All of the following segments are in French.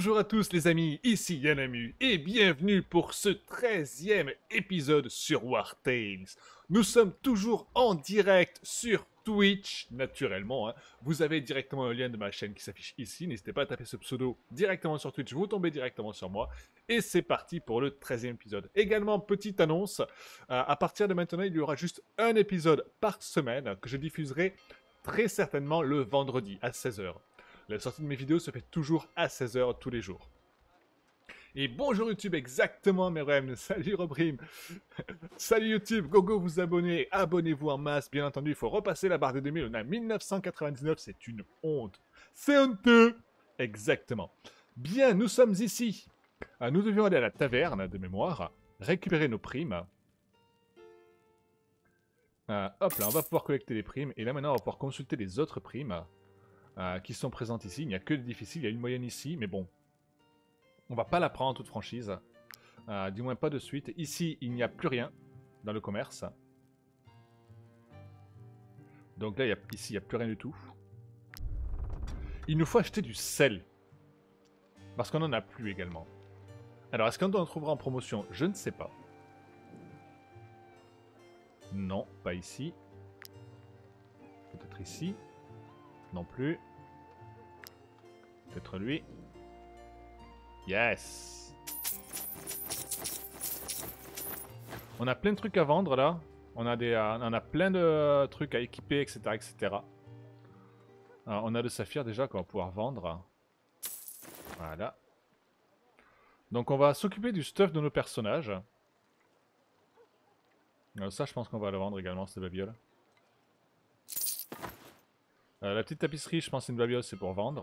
Bonjour à tous les amis, ici Yanamu et bienvenue pour ce 13e épisode sur War Tales. Nous sommes toujours en direct sur Twitch, naturellement. Vous avez directement le lien de ma chaîne qui s'affiche ici, n'hésitez pas à taper ce pseudo directement sur Twitch, vous tombez directement sur moi. Et c'est parti pour le 13e épisode. Également, petite annonce, à partir de maintenant il y aura juste un épisode par semaine que je diffuserai très certainement le vendredi à 16h. La sortie de mes vidéos se fait toujours à 16h tous les jours. Et bonjour YouTube, exactement mes rêves. Salut Robrim. Salut YouTube, gogo vous abonnez, abonnez-vous en masse. Bien entendu, il faut repasser la barre des 2000. On a 1999, c'est une honte. C'est honteux. Exactement. Bien, nous sommes ici. Nous devions aller à la taverne de mémoire, récupérer nos primes. Hop là, on va pouvoir collecter les primes. Et là maintenant, on va pouvoir consulter les autres primes. Qui sont présentes ici. Il n'y a que des difficiles, il y a une moyenne ici, mais bon. On va pas la prendre en toute franchise. Du moins pas de suite. Ici, il n'y a plus rien dans le commerce. Donc là, ici, il n'y a plus rien du tout. Il nous faut acheter du sel. Parce qu'on n'en a plus également. Alors, est-ce qu'on en trouvera en promotion? Je ne sais pas. Non, pas ici. Peut-être ici. Non plus. Peut-être lui. Yes. On a plein de trucs à vendre là. On a plein de trucs à équiper, etc. etc. On a le saphir déjà qu'on va pouvoir vendre. Voilà. Donc on va s'occuper du stuff de nos personnages. Ça je pense qu'on va le vendre également, cette babiole. La petite tapisserie, je pense que c'est une babiole, c'est pour vendre.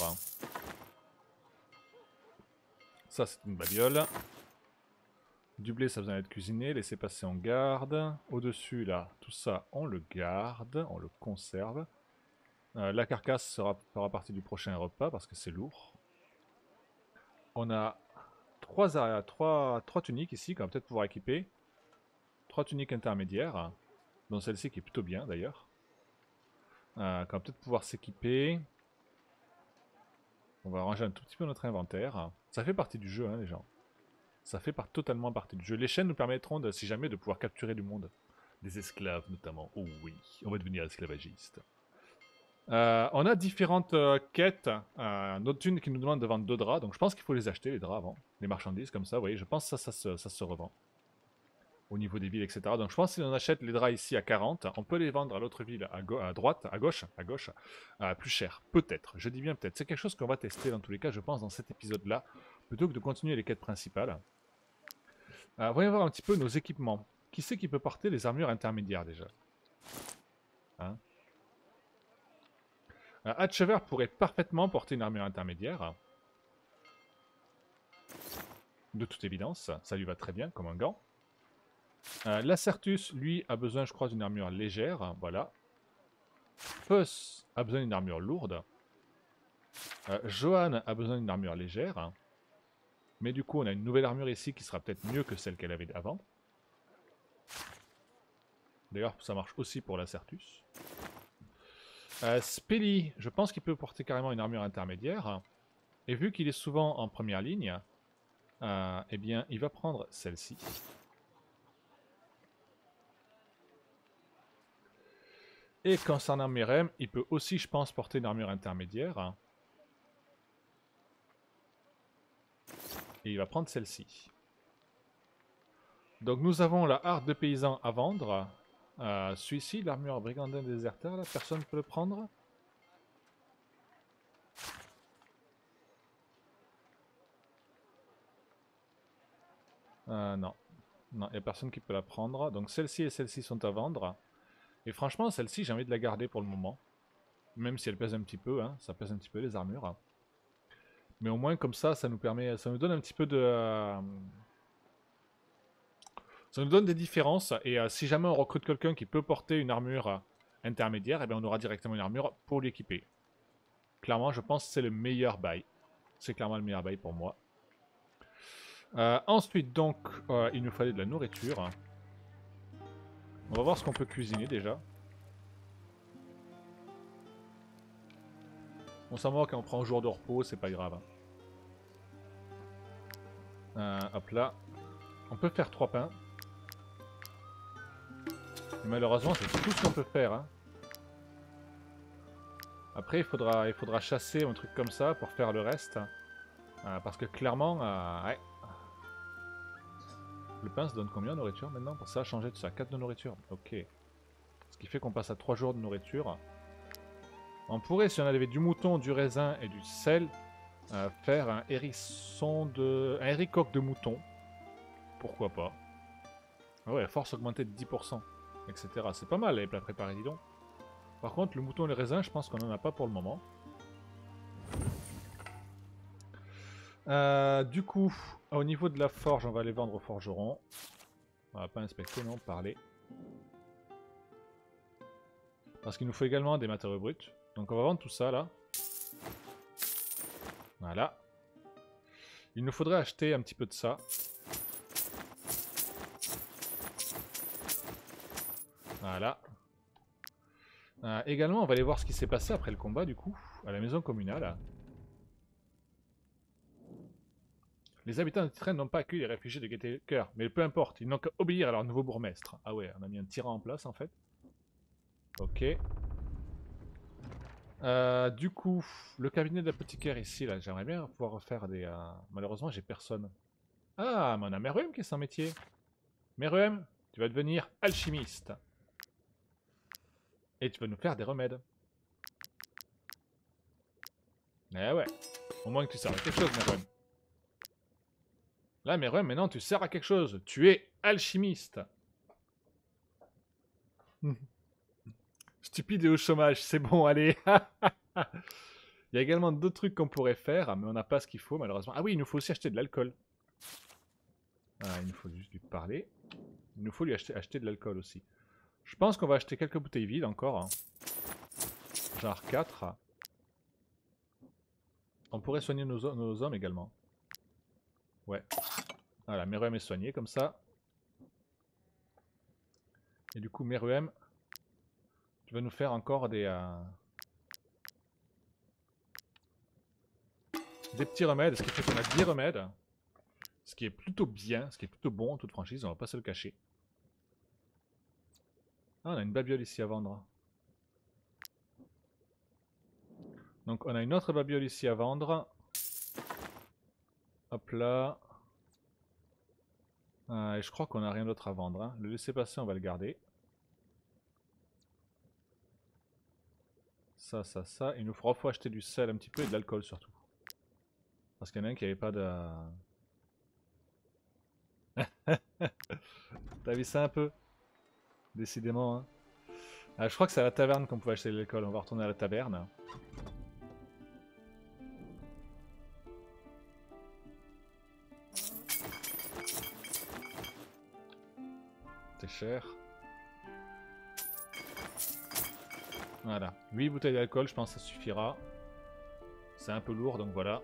Ça, c'est une babiole. Du blé, ça a besoin d'être cuisiné. Laissez passer, on garde. Au-dessus, là, tout ça, on le garde. On le conserve. La carcasse fera partie du prochain repas parce que c'est lourd. On a trois tuniques ici qu'on va peut-être pouvoir équiper. 3 tuniques intermédiaires. Dont celle-ci qui est plutôt bien, d'ailleurs. Qu'on va peut-être pouvoir s'équiper. On va ranger un tout petit peu notre inventaire. Ça fait partie du jeu, hein, les gens. Ça fait totalement partie du jeu. Les chaînes nous permettront, si jamais, de pouvoir capturer du monde. Des esclaves, notamment. Oh oui, on va devenir esclavagiste. On a différentes quêtes. Notre une qui nous demande de vendre 2 draps. Donc je pense qu'il faut les acheter, les draps, avant. Les marchandises, comme ça, vous voyez. Je pense que ça se revend. Au niveau des villes, etc. Donc je pense que si on achète les draps ici à 40, on peut les vendre à l'autre ville à droite, à gauche, plus cher. Peut-être, je dis bien peut-être. C'est quelque chose qu'on va tester dans tous les cas, je pense, dans cet épisode-là, plutôt que de continuer les quêtes principales. Voyons voir un petit peu nos équipements. Qui c'est qui peut porter les armures intermédiaires déjà, hein? Hatchever pourrait parfaitement porter une armure intermédiaire. De toute évidence, ça lui va très bien comme un gant. Lacertus, lui, a besoin, je crois, d'une armure légère. Voilà. Puss a besoin d'une armure lourde. Johan a besoin d'une armure légère. Mais du coup, on a une nouvelle armure ici qui sera peut-être mieux que celle qu'elle avait avant. D'ailleurs, ça marche aussi pour Lacertus. Spelly, je pense qu'il peut porter carrément une armure intermédiaire. Et vu qu'il est souvent en première ligne, eh bien, il va prendre celle-ci. Et concernant Merem, il peut aussi, je pense, porter une armure intermédiaire. Et il va prendre celle-ci. Donc nous avons la harde de paysans à vendre. Celui-ci, l'armure brigandin déserteur, là, personne ne peut le prendre. Non. Non, il n'y a personne qui peut la prendre. Donc celle-ci et celle-ci sont à vendre. Et franchement, celle-ci, j'ai envie de la garder pour le moment. Même si elle pèse un petit peu, hein, ça pèse un petit peu les armures. Mais au moins comme ça nous permet, ça nous donne un petit peu de... ça nous donne des différences. Et si jamais on recrute quelqu'un qui peut porter une armure intermédiaire, eh bien on aura directement une armure pour l'équiper. Clairement, je pense que c'est le meilleur bail. C'est clairement le meilleur bail pour moi. Ensuite, donc, il nous fallait de la nourriture. On va voir ce qu'on peut cuisiner déjà. On s'en moque quand on prend un jour de repos, c'est pas grave. Hop là. On peut faire 3 pains. Et malheureusement, c'est tout ce qu'on peut faire. Hein. Après, il faudra chasser un truc comme ça pour faire le reste. Parce que clairement, ouais. Le pain se donne combien de nourriture maintenant? Pour ça, changer de ça. 4 de nourriture. Ok. Ce qui fait qu'on passe à 3 jours de nourriture. On pourrait, si on avait du mouton, du raisin et du sel, faire un un héricoque de mouton. Pourquoi pas. Ah ouais, force augmentée de 10%, etc. C'est pas mal les plats préparés, dis donc. Par contre, le mouton et le raisin, je pense qu'on en a pas pour le moment. Du coup, au niveau de la forge, on va les vendre au forgeron. On va pas inspecter, non, parler. Parce qu'il nous faut également des matériaux bruts. Donc on va vendre tout ça, là. Voilà. Il nous faudrait acheter un petit peu de ça. Voilà. Également, on va aller voir ce qui s'est passé après le combat, du coup, à la maison communale. Les habitants de Titraine n'ont pas accueilli les réfugiés de Gatekeeper, mais peu importe, ils n'ont qu'à obéir à leur nouveau bourgmestre. Ah ouais, on a mis un tyran en place, en fait. Ok. Du coup, le cabinet d'apothicaire ici, là, j'aimerais bien pouvoir refaire des... Malheureusement, j'ai personne. Ah, mais on a Meruem qui est sans métier. Meruem, tu vas devenir alchimiste. Et tu vas nous faire des remèdes. Eh ouais, au moins que tu sers à quelque chose, Meruem. Là, Meruem, maintenant tu sers à quelque chose. Tu es alchimiste. Stupide et au chômage, c'est bon, allez. Il y a également d'autres trucs qu'on pourrait faire, mais on n'a pas ce qu'il faut, malheureusement. Ah oui, il nous faut aussi acheter de l'alcool. Il nous faut juste lui parler. Il nous faut lui acheter de l'alcool aussi. Je pense qu'on va acheter quelques bouteilles vides encore. Hein. Genre 4. On pourrait soigner nos hommes également. Ouais. Voilà, Meruem est soigné comme ça. Et du coup, Meruem, tu vas nous faire encore des petits remèdes. Ce qui fait qu'on a 10 remèdes. Ce qui est plutôt bien, ce qui est plutôt bon en toute franchise, on va pas se le cacher. Ah, on a une babiole ici à vendre. Donc on a une autre babiole ici à vendre. Hop là. Et je crois qu'on n'a rien d'autre à vendre. Hein. Le laisser passer, on va le garder. Ça, ça, ça. Il nous faut acheter du sel un petit peu et de l'alcool surtout. Parce qu'il y en a un qui n'avait pas de... T'as vu ça un peu? Décidément. Hein. Je crois que c'est à la taverne qu'on pouvait acheter de l'alcool. On va retourner à la taverne. C'est cher. Voilà. 8 bouteilles d'alcool, je pense que ça suffira. C'est un peu lourd, donc voilà.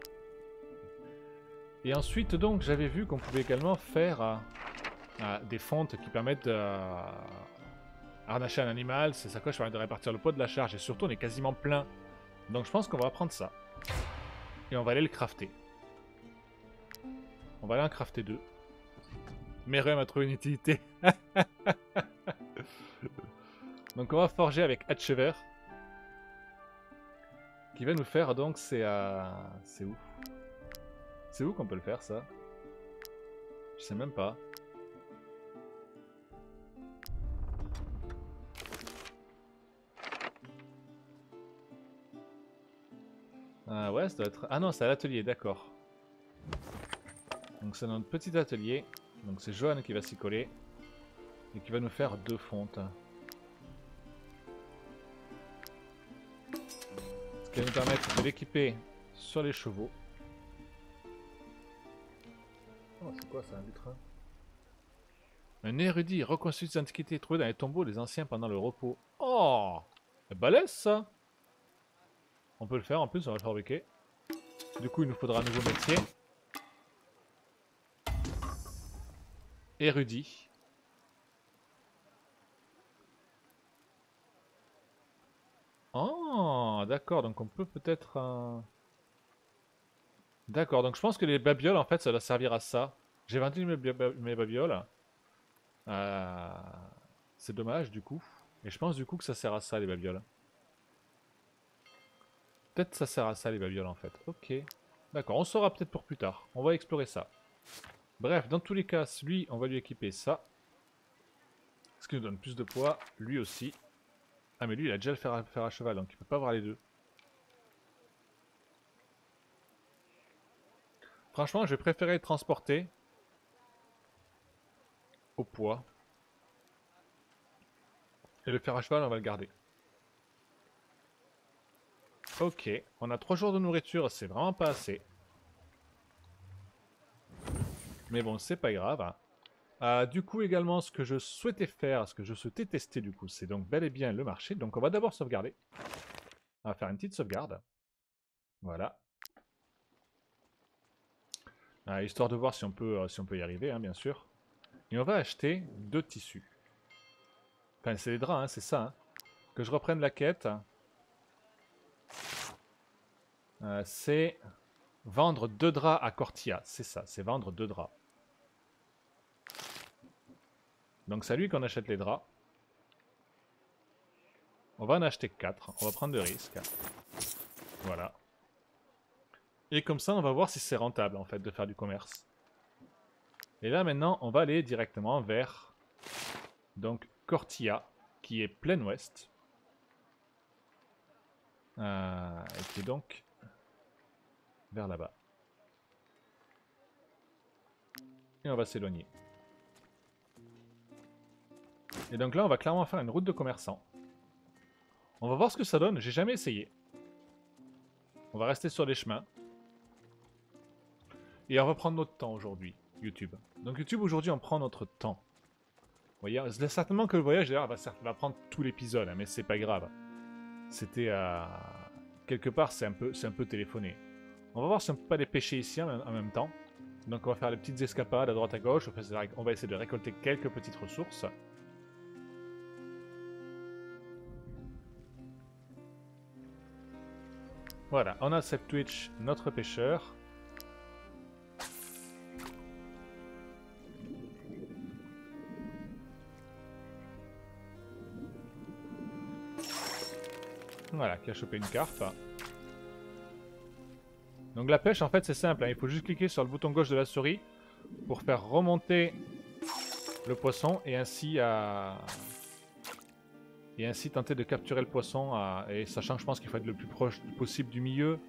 Et ensuite, donc, j'avais vu qu'on pouvait également faire des fontes qui permettent de harnacher un animal. C'est ça quoi, je permet de répartir le poids de la charge. Et surtout, on est quasiment plein. Donc je pense qu'on va prendre ça. Et on va aller le crafter. On va aller en crafter 2. Meruem a trouvé une utilité. Donc on va forger avec Hatchever. Qui va nous faire donc, c'est où? C'est où qu'on peut le faire ça? Je sais même pas. Ouais, ça doit être... Ah non, c'est à l'atelier, d'accord. Donc c'est notre petit atelier. Donc c'est Johan qui va s'y coller. Et qui va nous faire 2 fontes. Ce qui va nous permettre de l'équiper sur les chevaux. Oh, c'est quoi ça, un lutrin? Un érudit reconstruit des antiquités trouvées dans les tombeaux des anciens pendant le repos. Oh! C'est balèze ça! On peut le faire en plus, on va le fabriquer. Du coup, il nous faudra un nouveau métier. Érudit. Oh, d'accord, donc on peut peut-être... D'accord, donc je pense que les babioles, en fait, ça doit servir à ça. J'ai vendu mes babioles. Euh, C'est dommage du coup. Et je pense du coup que ça sert à ça les babioles. Peut-être ça sert à ça les babioles en fait. Ok. D'accord, on saura peut-être pour plus tard. On va explorer ça. Bref, dans tous les cas, lui, on va lui équiper ça. Ce qui nous donne plus de poids. Lui aussi. Ah mais lui, il a déjà le fer à cheval, donc il peut pas avoir les deux. Franchement, je vais préférer transporter au poids. Et le fer à cheval, on va le garder. Ok, on a 3 jours de nourriture, c'est vraiment pas assez. Mais bon, c'est pas grave. Hein. Du coup, également, ce que je souhaitais faire, ce que je souhaitais tester, du coup, c'est donc bel et bien le marché. Donc, on va d'abord sauvegarder. On va faire une petite sauvegarde. Voilà. Histoire de voir si on peut y arriver, hein, bien sûr. Et on va acheter 2 tissus. Enfin, c'est les draps, hein, c'est ça. Hein. Que je reprenne la quête. C'est vendre 2 draps à Cortia. C'est ça, c'est vendre 2 draps. Donc c'est à lui qu'on achète les draps. On va en acheter 4. On va prendre le risque. Voilà. Et comme ça, on va voir si c'est rentable, en fait, de faire du commerce. Et là, maintenant, on va aller directement vers... Donc, Cortia, qui est plein ouest. Et qui est donc... vers là-bas. Et on va s'éloigner. Et donc là, on va clairement faire une route de commerçants. On va voir ce que ça donne. J'ai jamais essayé. On va rester sur les chemins. Et on va prendre notre temps aujourd'hui, YouTube. Donc YouTube, aujourd'hui, on prend notre temps. Vous voyez, certainement que le voyage, d'ailleurs, va prendre tout l'épisode, hein, mais c'est pas grave. C'était quelque part, c'est un peu téléphoné. On va voir si on peut pas les pêcher ici en même temps. Donc on va faire les petites escapades à droite à gauche. On va essayer de récolter quelques petites ressources. Voilà, on a cette Twitch, notre pêcheur. Voilà, qui a chopé une carpe. Donc la pêche, en fait, c'est simple. Hein. Il faut juste cliquer sur le bouton gauche de la souris pour faire remonter le poisson et ainsi tenter de capturer le poisson. Et sachant que je pense qu'il faut être le plus proche possible du milieu.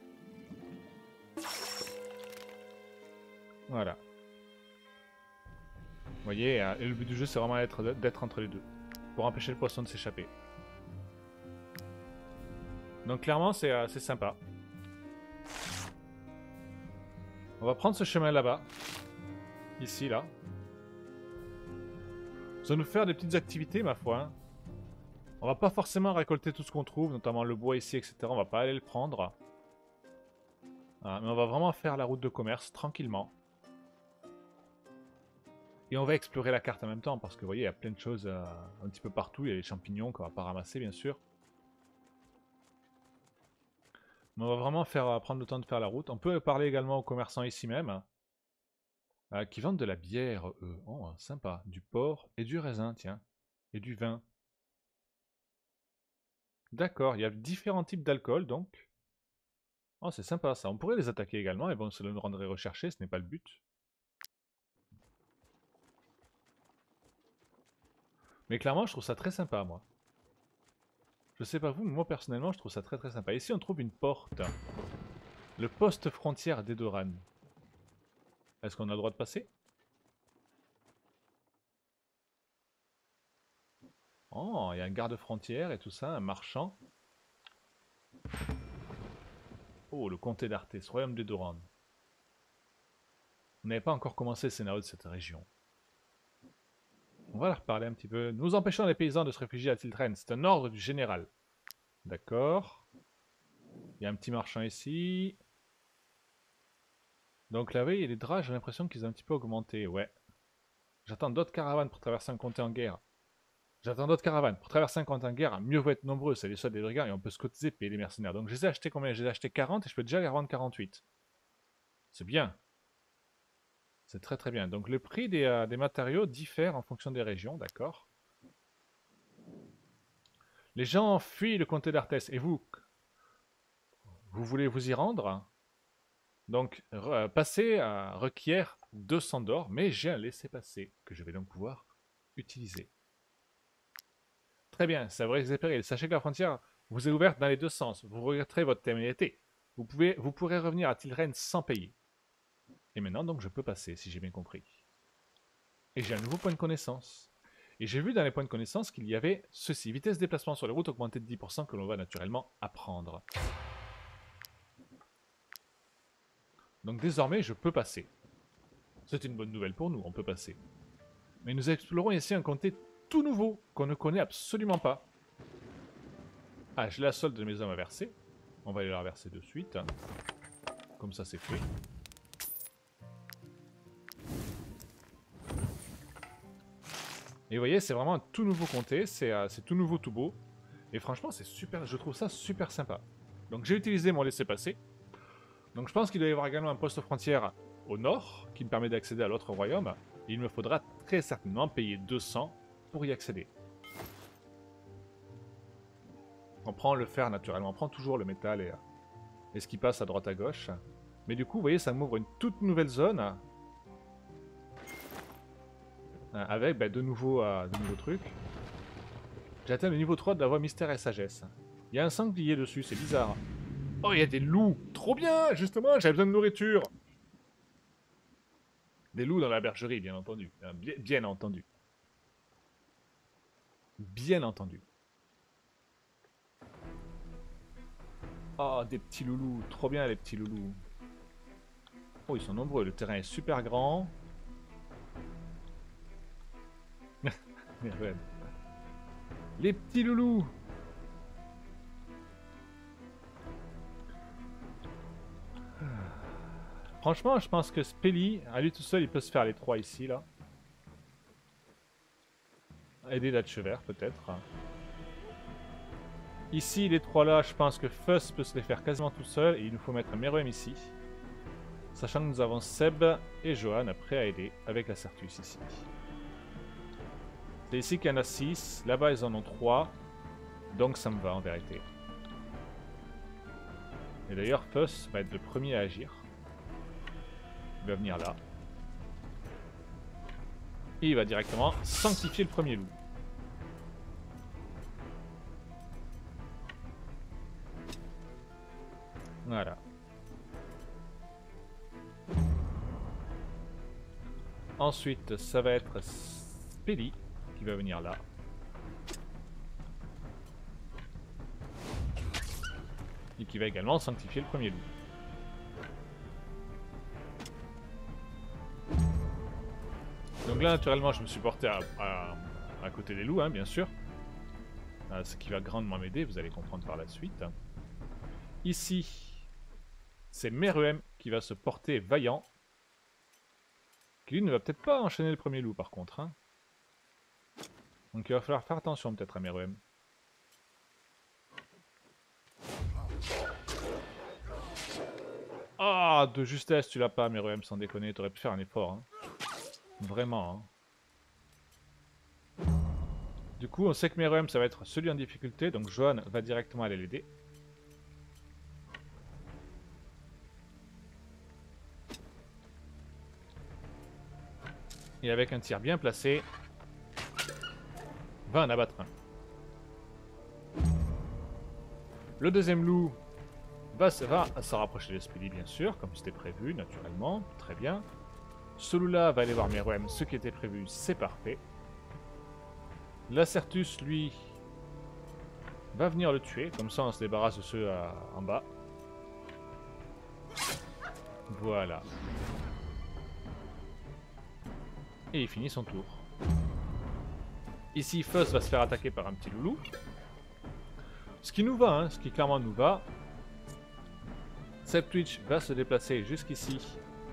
Voilà. Vous voyez, et le but du jeu, c'est vraiment d'être entre les deux. Pour empêcher le poisson de s'échapper. Donc clairement, c'est sympa. On va prendre ce chemin là-bas. Ici, là. Ça va nous faire des petites activités, ma foi. Hein. On va pas forcément récolter tout ce qu'on trouve, notamment le bois ici, etc. On va pas aller le prendre. Mais on va vraiment faire la route de commerce, tranquillement. Et on va explorer la carte en même temps, parce que vous voyez, il y a plein de choses un petit peu partout. Il y a les champignons qu'on va pas ramasser, bien sûr. Mais on va vraiment prendre le temps de faire la route. On peut parler également aux commerçants ici même. Qui vendent de la bière, eux. Oh, sympa. Du porc et du raisin, tiens. Et du vin. D'accord, il y a différents types d'alcool, donc. Oh, c'est sympa ça. On pourrait les attaquer également, et bon, cela nous rendrait recherchés, ce n'est pas le but. Mais clairement, je trouve ça très sympa, moi. Je sais pas vous, mais moi personnellement, je trouve ça très très sympa. Ici, on trouve une porte. Le poste frontière d'Edoran. Est-ce qu'on a le droit de passer? Oh, il y a un garde-frontière et tout ça, un marchand. Oh, le comté d'Arthès, royaume d'Edoran. On n'avait pas encore commencé le scénario de cette région. On va leur parler un petit peu. Nous empêchons les paysans de se réfugier à Tiltren. C'est un ordre du général. D'accord. Il y a un petit marchand ici. Donc là, oui, les draps, j'ai l'impression qu'ils ont un petit peu augmenté. Ouais. J'attends d'autres caravanes pour traverser un comté en guerre. J'attends d'autres caravanes. Pour traverser un comté en guerre, mieux vaut être nombreux. C'est les soldes des brigands et on peut se cotiser, payer les mercenaires. Donc je les ai achetés combien? Je les ai achetés 40 et je peux déjà les revendre 48. C'est bien. C'est très très bien. Donc le prix des matériaux diffère en fonction des régions, d'accord. Les gens fuient le comté d'Arthès. Et vous voulez vous y rendre? Donc passer requiert 200 d'or, mais j'ai un laissez-passer que je vais donc pouvoir utiliser. Très bien, ça va récupérer. Sachez que la frontière vous est ouverte dans les deux sens. Vous regretterez votre terminalité. Vous pourrez revenir à Tilren sans payer. Et maintenant, donc, je peux passer, si j'ai bien compris. Et j'ai un nouveau point de connaissance. Et j'ai vu dans les points de connaissance qu'il y avait ceci. Vitesse de déplacement sur les routes augmentée de 10% que l'on va naturellement apprendre. Donc désormais, je peux passer. C'est une bonne nouvelle pour nous, on peut passer. Mais nous explorons ici un comté tout nouveau, qu'on ne connaît absolument pas. Ah, j'ai la solde de mes hommes à verser. On va aller la verser de suite. Comme ça, c'est fait. Et vous voyez, c'est vraiment un tout nouveau comté, c'est tout nouveau, tout beau. Et franchement, c'est super, je trouve ça super sympa. Donc j'ai utilisé mon laissez-passer. Donc je pense qu'il doit y avoir également un poste frontière au nord, qui me permet d'accéder à l'autre royaume. Et il me faudra très certainement payer 200 pour y accéder. On prend le fer naturellement, on prend toujours le métal et ce qui passe à droite à gauche. Mais du coup, vous voyez, ça m'ouvre une toute nouvelle zone. Avec de nouveaux trucs. J'ai atteint le niveau 3 de la voie mystère et sagesse. Il y a un sanglier dessus, c'est bizarre. Oh, il y a des loups. Trop bien, justement, j'avais besoin de nourriture. Des loups dans la bergerie, bien entendu. Bien entendu. Bien entendu. Oh, des petits loulous. Trop bien, les petits loulous. Oh, ils sont nombreux. Le terrain est super grand. Merde. Les petits loulous. Franchement, je pense que Spelly, à lui tout seul, il peut se faire les 3 ici, là. Aider l'Atchever, peut-être. Ici, les 3 là, je pense que Fuss peut se les faire quasiment tout seul. Et il nous faut mettre Meruem ici. Sachant que nous avons Seb et Johan prêts à aider avec la Certus ici. C'est ici qu'il y en a 6. Là-bas, ils en ont 3. Donc ça me va en vérité. Et d'ailleurs, Fuss va être le premier à agir. Il va venir là. Et il va directement sanctifier le premier loup. Voilà. Ensuite, ça va être Spelly qui va venir là. Et qui va également sanctifier le premier loup. Donc là, naturellement, je me suis porté à côté des loups, hein, bien sûr. Ce qui va grandement m'aider, vous allez comprendre par la suite. Ici, c'est Meruem qui va se porter vaillant. Qui lui ne va peut-être pas enchaîner le premier loup, par contre. Hein. Donc il va falloir faire attention peut-être à Meruem. Ah, de justesse, tu l'as pas, Meruem, sans déconner. T'aurais pu faire un effort. Hein. Vraiment. Hein. Du coup, on sait que Meruem, ça va être celui en difficulté. Donc Johan va directement aller l'aider. Et avec un tir bien placé, va en abattre un. Le deuxième loup va se rapprocher de Spelly, bien sûr, comme c'était prévu, naturellement. Très bien. Ce loup-là va aller voir Meruem, ce qui était prévu, c'est parfait. Lacertus, lui, va venir le tuer, comme ça on se débarrasse de ceux en bas. Voilà. Et il finit son tour. Ici, Fuss va se faire attaquer par un petit loulou. Ce qui nous va, hein, ce qui clairement nous va. Septwitch va se déplacer jusqu'ici.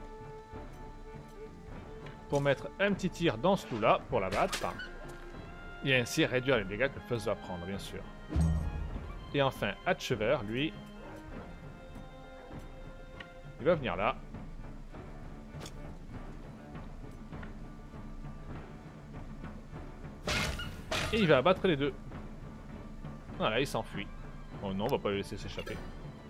Pour mettre un petit tir dans ce loup-là, pour l'abattre. Et ainsi réduire les dégâts que Fuss va prendre, bien sûr. Et enfin, Hatchever, lui, il va venir là. Et il va abattre les deux. Voilà, il s'enfuit. Oh non, on va pas le laisser s'échapper.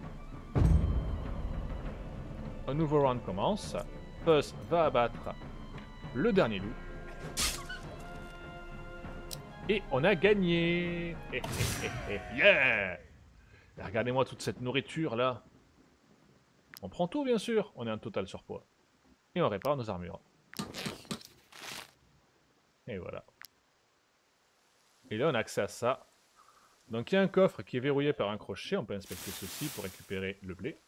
Un nouveau round commence. Puss va abattre le dernier loup. Et on a gagné. Yeah. Regardez-moi toute cette nourriture là. On prend tout bien sûr. On est en total surpoids. Et on répare nos armures. Et voilà. Et là on a accès à ça. Donc il y a un coffre qui est verrouillé par un crochet. On peut inspecter ceci pour récupérer le blé.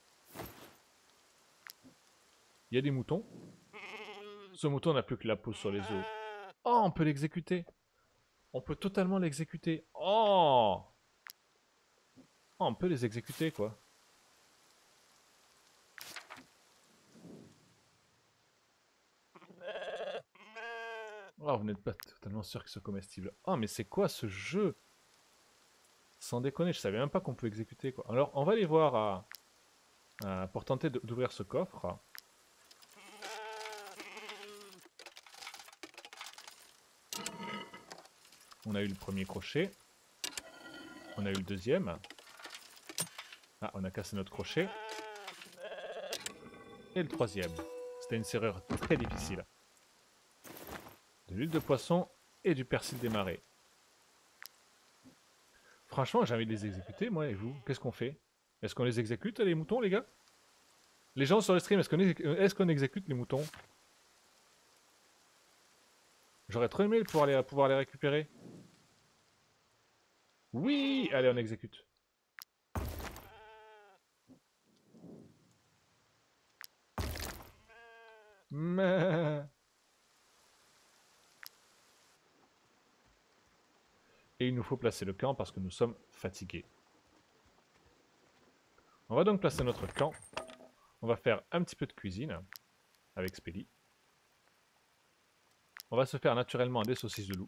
Il y a des moutons. Ce mouton n'a plus que la peau sur les os. Oh, on peut l'exécuter. On peut totalement l'exécuter. Oh! Oh, on peut les exécuter, quoi. Oh, vous n'êtes pas totalement sûr qu'ils soient comestibles. Oh, mais c'est quoi ce jeu? Sans déconner, je savais même pas qu'on peut exécuter, quoi. Alors, on va aller voir pour tenter d'ouvrir ce coffre. On a eu le premier crochet. On a eu le deuxième. Ah, on a cassé notre crochet. Et le troisième. C'était une serrure très difficile. De l'huile de poisson et du persil des marais. Franchement, j'ai envie de les exécuter, moi et vous. Qu'est-ce qu'on fait? Est-ce qu'on les exécute, les moutons, les gars? Les gens sur le stream, est-ce qu'on exécute les moutons? J'aurais trop aimé pouvoir les récupérer. Oui! Allez, on exécute. Mais... Et il nous faut placer le camp parce que nous sommes fatigués. On va donc placer notre camp. On va faire un petit peu de cuisine avec Spelly. On va se faire naturellement des saucisses de loup.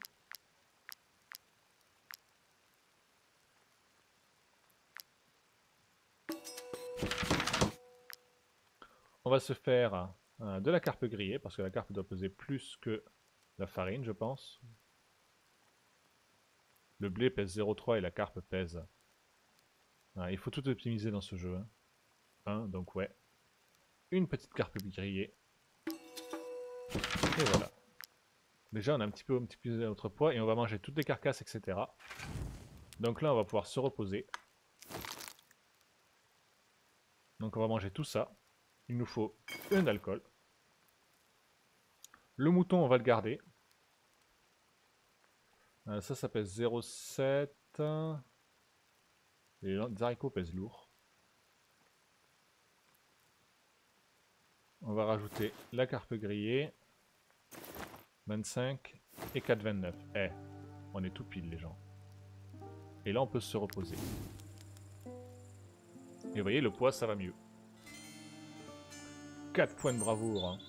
On va se faire de la carpe grillée parce que la carpe doit peser plus que la farine, je pense. Le blé pèse 0,3 et la carpe pèse. Ah, il faut tout optimiser dans ce jeu. Donc ouais. Une petite carpe grillée. Et voilà. Déjà, on a un petit peu optimisé notre poids et on va manger toutes les carcasses, etc. Donc là, on va pouvoir se reposer. Donc on va manger tout ça. Il nous faut un alcool. Le mouton, on va le garder. Ça pèse 0,7. Les haricots pèsent lourd. On va rajouter la carpe grillée. 25 et 4,29. Eh, on est tout pile les gens. Et là on peut se reposer. Et vous voyez, le poids ça va mieux. 4 points de bravoure. Hein.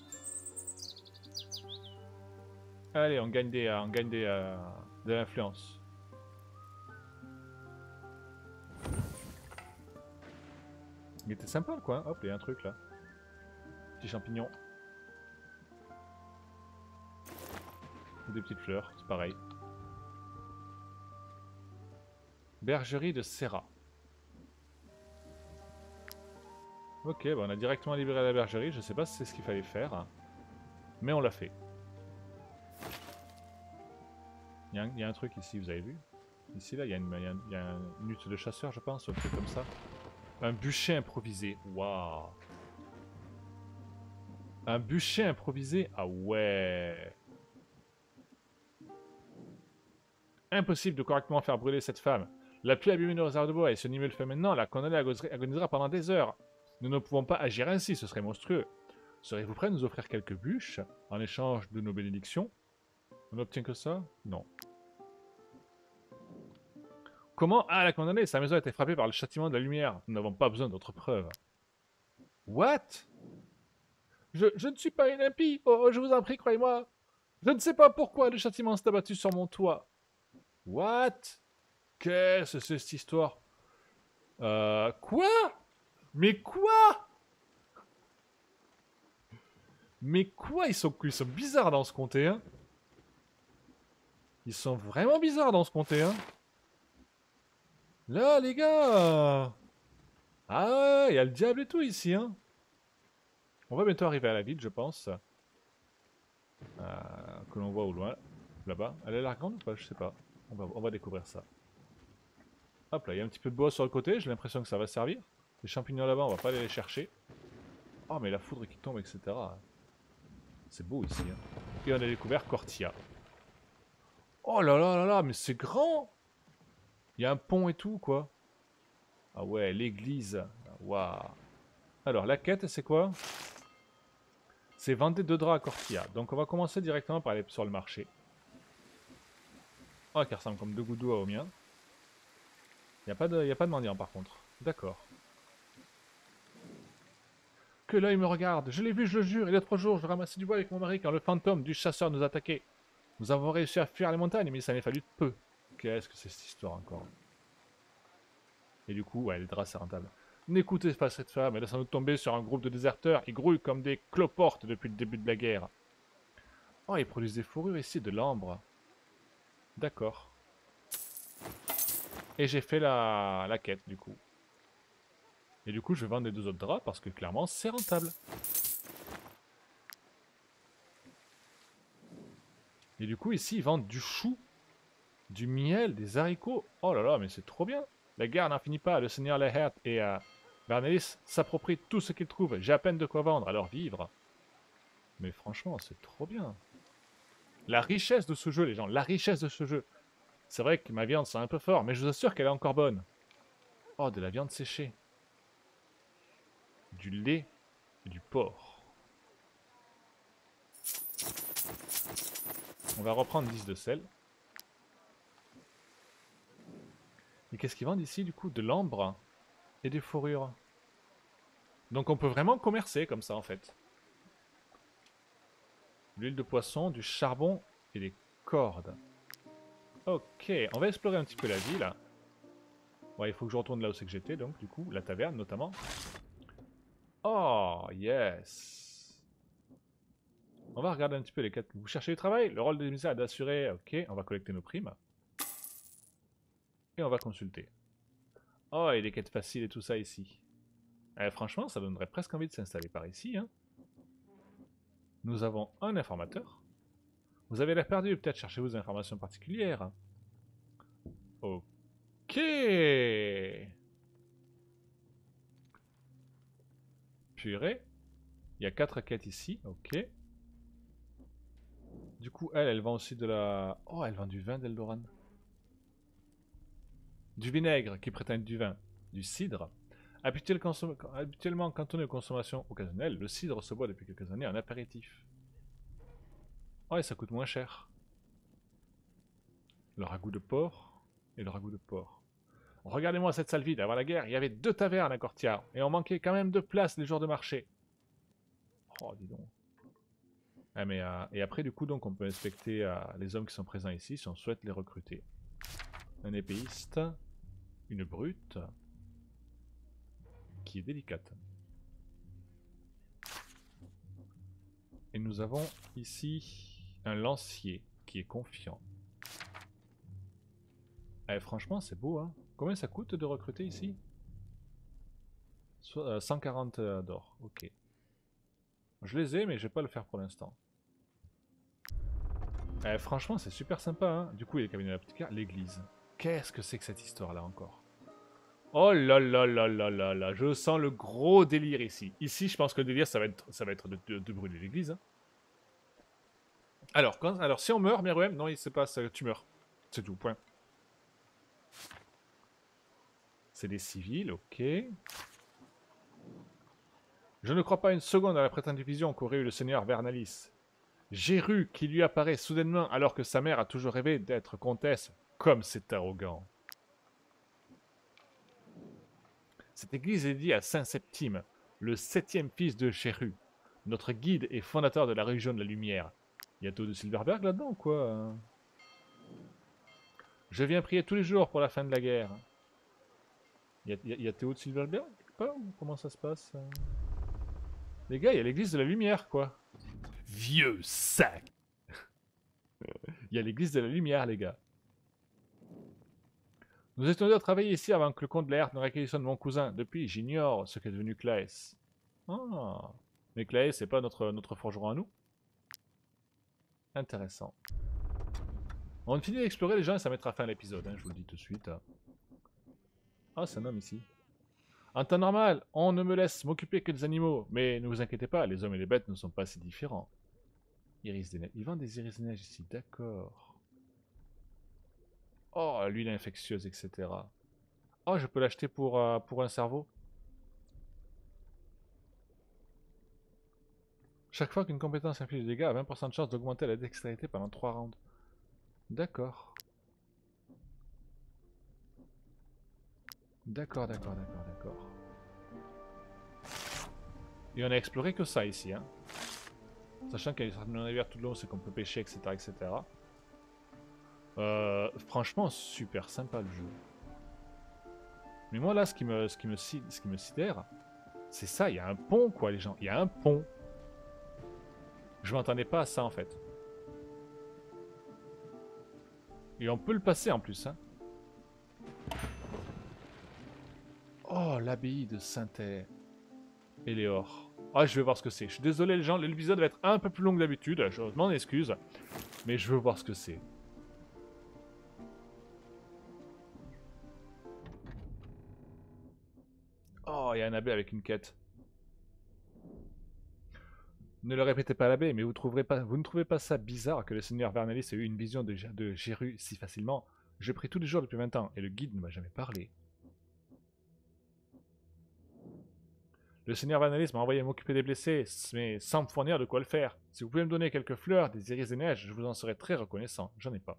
Allez, on gagne de l'influence. Il était sympa le coin. Hop, il y a un truc là. Petit champignon. Ou des petites fleurs, c'est pareil. Bergerie de Serra. Ok, bah on a directement libéré la bergerie. Je sais pas si c'est ce qu'il fallait faire. Mais on l'a fait. Il y a un truc ici, vous avez vu? Ici, là, il y a une hutte de chasseurs, je pense, ou un truc comme ça. Un bûcher improvisé. Waouh! Un bûcher improvisé? Ah ouais! Impossible de correctement faire brûler cette femme. La pluie abîme nos réserves de bois et si Nîmes le fait maintenant, la condamnée agonisera pendant des heures. Nous ne pouvons pas agir ainsi, ce serait monstrueux. Serez-vous prêt à nous offrir quelques bûches en échange de nos bénédictions? On n'obtient que ça? Non. Comment? Ah, la condamnée, sa maison a été frappée par le châtiment de la lumière. Nous n'avons pas besoin d'autres preuves. What? Je ne suis pas une impie. Oh, je vous en prie, croyez-moi. Je ne sais pas pourquoi le châtiment s'est abattu sur mon toit. What? Qu'est-ce que c'est cette histoire? Quoi? Mais quoi? Mais quoi? Ils sont bizarres dans ce comté, hein? Ils sont vraiment bizarres dans ce comté, hein. Là, les gars. Ah ouais, il y a le diable et tout ici, hein. On va bientôt arriver à la ville, je pense. Que l'on voit au loin. Là-bas. Elle a l'air grande ou pas? Je sais pas. On va découvrir ça. Hop là, il y a un petit peu de bois sur le côté. J'ai l'impression que ça va servir. Les champignons là-bas, on va pas aller les chercher. Oh, mais la foudre qui tombe, etc. C'est beau ici, hein. Et on a découvert Cortia. Oh là là là là, mais c'est grand! Il y a un pont et tout, quoi. Ah ouais, l'église. Waouh. Alors, la quête, c'est quoi? C'est vendre 2 draps à Cortia. Donc, on va commencer directement par aller sur le marché. Oh, qui ressemble comme 2 gouttes d'eau au mien. Il n'y a pas de mendiant, par contre. D'accord. Que l'œil me regarde. Je l'ai vu, je le jure. Et l'autre jour, je ramassais du bois avec mon mari quand le fantôme du chasseur nous attaquait. Nous avons réussi à fuir les montagnes, mais ça m'a fallu peu. Qu'est-ce que c'est cette histoire encore? Et du coup, ouais, les draps, c'est rentable. N'écoutez pas cette femme, elle a sans doute tombé sur un groupe de déserteurs. Ils grouillent comme des cloportes depuis le début de la guerre. Oh, ils produisent des fourrures ici, de l'ambre. D'accord. Et j'ai fait la quête, du coup. Et du coup, je vais vendre les 2 autres draps parce que clairement, c'est rentable. Et du coup, ici, ils vendent du chou, du miel, des haricots. Oh là là, mais c'est trop bien. La guerre n'en finit pas. Le seigneur Lehert et Bernelis s'approprient tout ce qu'ils trouvent. J'ai à peine de quoi vendre, alors vivre. Mais franchement, c'est trop bien. La richesse de ce jeu, les gens, la richesse de ce jeu. C'est vrai que ma viande sent un peu fort, mais je vous assure qu'elle est encore bonne. Oh, de la viande séchée. Du lait et du porc. On va reprendre 10 de sel. Et qu'est-ce qu'ils vendent ici, du coup? De l'ambre et des fourrures. Donc on peut vraiment commercer comme ça, en fait. L'huile de poisson, du charbon et des cordes. Ok, on va explorer un petit peu la ville. Ouais, il faut que je retourne là où c'est que j'étais, donc, du coup, la taverne, notamment. Oh, yes. On va regarder un petit peu les 4. Vous cherchez du travail? Le rôle de l'émissaire est d'assurer... Ok, on va collecter nos primes. Et on va consulter. Oh, et les quêtes faciles et tout ça ici. Franchement, ça donnerait presque envie de s'installer par ici. Hein. Nous avons un informateur. Vous avez l'air perdu, peut-être cherchez-vous des informations particulières. Ok. Purée. Il y a 4 quêtes ici, ok. Du coup, elle vend aussi de la... Oh, elle vend du vin d'Eldoran. Du vinaigre qui prétend être du vin. Du cidre. Habituellement cantonné aux consommations occasionnelles, le cidre se boit depuis quelques années en apéritif. Oh, et ça coûte moins cher. Le ragoût de porc et le ragoût de porc. Regardez-moi cette salle vide. Avant la guerre, il y avait 2 tavernes à Cortia. Et on manquait quand même de place les jours de marché. Oh, dis donc. Ah, mais, et après, du coup, donc, on peut inspecter les hommes qui sont présents ici si on souhaite les recruter. Un épéiste. Une brute. Qui est délicate. Et nous avons ici un lancier qui est confiant. Eh, franchement, c'est beau, hein. Combien ça coûte de recruter ici? 140 d'or, ok. Je les ai, mais je vais pas le faire pour l'instant. Eh, franchement, c'est super sympa, hein. Du coup, il y a le cabinet de l'apothicaire, l'église. Qu'est-ce que c'est que cette histoire-là encore? Oh là là là là là là, je sens le gros délire ici. Ici, je pense que le délire, ça va être de brûler l'église. Hein. Alors, si on meurt, Meruem, non, il se passe, tu meurs. C'est tout, point. C'est des civils, ok. Je ne crois pas une seconde à la prétendue vision qu'aurait eu le seigneur Vernalis. Géru qui lui apparaît soudainement alors que sa mère a toujours rêvé d'être comtesse. Comme c'est arrogant. Cette église est dédiée à Saint Septime, le 7e fils de Géru, notre guide et fondateur de la religion de la lumière. Il y a Théo de Silverberg là-dedans, quoi. Je viens prier tous les jours pour la fin de la guerre. Il y a Théo de Silverberg pas, ou comment ça se passe? Les gars, il y a l'église de la lumière, quoi. Vieux sac. Il y a l'église de la lumière, les gars. Nous étions deux à travailler ici avant que le comte de Laerte ne réquisitionne mon cousin. Depuis, j'ignore ce qu'est devenu Claes. Ah. Mais Claes, c'est pas notre forgeron à nous? Intéressant. On finit d'explorer les gens et ça mettra fin à l'épisode, hein, je vous le dis tout de suite. Ah, c'est un homme ici. En temps normal, on ne me laisse m'occuper que des animaux. Mais ne vous inquiétez pas, les hommes et les bêtes ne sont pas si différents. Iris des neiges. Ils vendent des iris des neiges ici, d'accord. Oh, l'huile infectieuse, etc. Oh, je peux l'acheter pour un cerveau. Chaque fois qu'une compétence inflige des dégâts, a 20% de chance d'augmenter la dextérité pendant 3 rounds. D'accord. D'accord. Et on a exploré que ça ici, hein. Sachant qu'il y a certaines navires tout le long, c'est qu'on peut pêcher, etc. Franchement, super sympa le jeu. Mais moi là, ce qui me sidère, c'est ça, il y a un pont quoi les gens, il y a un pont. Je m'attendais pas à ça en fait. Et on peut le passer en plus, hein. Oh, l'abbaye de Saint-Éléor. Ah, je vais voir ce que c'est. Je suis désolé les gens, l'épisode va être un peu plus long que d'habitude, je m'en excuse. Mais je veux voir ce que c'est. Oh, il y a un abbé avec une quête. Ne le répétez pas à l'abbé, mais vous ne trouvez pas ça bizarre que le seigneur Vernalis ait eu une vision de Géru si facilement? Je prie tous les jours depuis 20 ans, et le guide ne m'a jamais parlé. Le seigneur Vernalis m'a envoyé m'occuper des blessés, mais sans me fournir de quoi le faire. Si vous pouvez me donner quelques fleurs, des iris des neiges, je vous en serai très reconnaissant. J'en ai pas.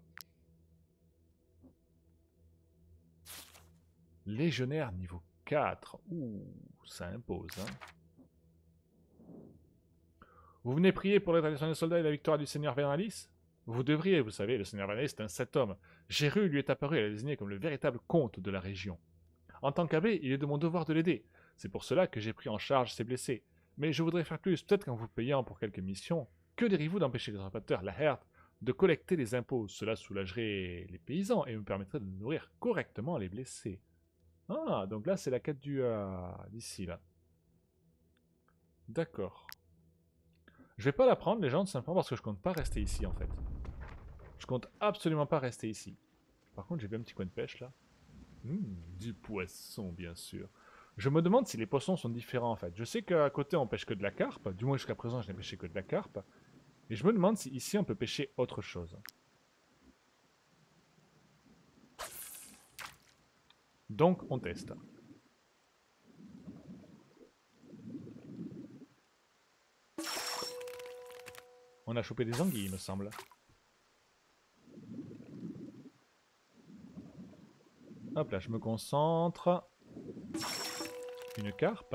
Légionnaire niveau 4. Ouh, ça impose, hein. Vous venez prier pour la tradition des soldats et la victoire du seigneur Vernalis? Vous devriez, vous savez, le seigneur Vernalis est un cet homme. Géru lui est apparu et l'a désigné comme le véritable comte de la région. En tant qu'abbé, il est de mon devoir de l'aider. C'est pour cela que j'ai pris en charge ses blessés. Mais je voudrais faire plus, peut-être qu'en vous payant pour quelques missions. Que diriez-vous d'empêcher les usurpateurs, la Herde, de collecter les impôts? Cela soulagerait les paysans et me permettrait de nourrir correctement les blessés. Ah, donc là c'est la quête d'ici là. D'accord. Je vais pas la prendre les gens, tout simplement parce que je compte pas rester ici en fait. Je compte absolument pas rester ici. Par contre j'ai vu un petit coin de pêche là. Du poisson bien sûr. Je me demande si les poissons sont différents en fait. Je sais qu'à côté on pêche que de la carpe, du moins jusqu'à présent je n'ai pêché que de la carpe. Et je me demande si ici on peut pêcher autre chose. Donc on teste. On a chopé des anguilles il me semble. Hop là, je me concentre. Une carpe.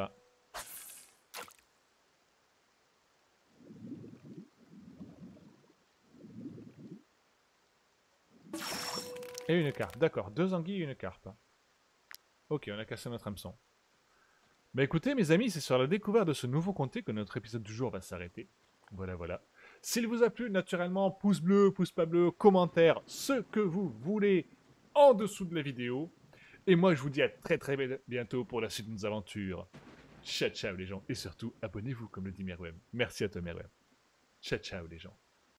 Et une carpe. D'accord, 2 anguilles et une carpe. Ok, on a cassé notre hameçon. Bah écoutez mes amis, c'est sur la découverte de ce nouveau comté que notre épisode du jour va s'arrêter. Voilà. S'il vous a plu, naturellement, pouce bleu, pouce pas bleu, commentaire, ce que vous voulez en dessous de la vidéo. Et moi, je vous dis à très bientôt pour la suite de nos aventures. Ciao les gens. Et surtout, abonnez-vous, comme le dit Merwem. Merci à toi Merwem. Ciao les gens.